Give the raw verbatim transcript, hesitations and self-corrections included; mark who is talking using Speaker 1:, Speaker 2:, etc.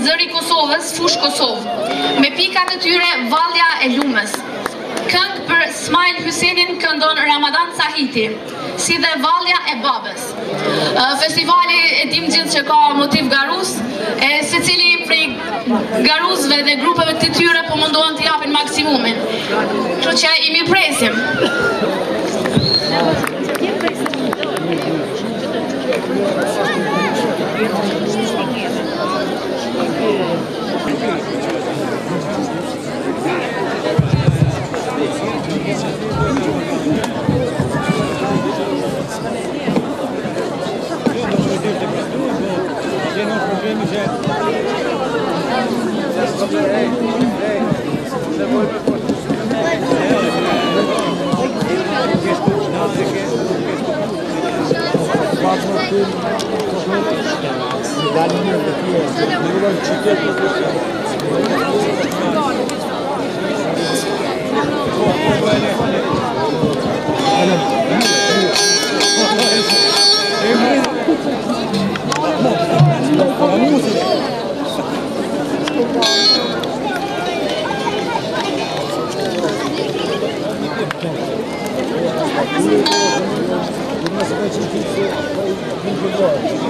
Speaker 1: Zëri Kosovës, Fush Kosovë, me pikat e tyre Vallja e Lumës. Këngë për Smail Hysenin këndon Ramadan Sahiti, si dhe Vallja e Babës. Festivali e dim gjithë që ka motiv garus, e se cili prej garusve dhe grupeve të tyre po mundohen të japin maksimumin. Kështu që i mi presim.
Speaker 2: Thank you.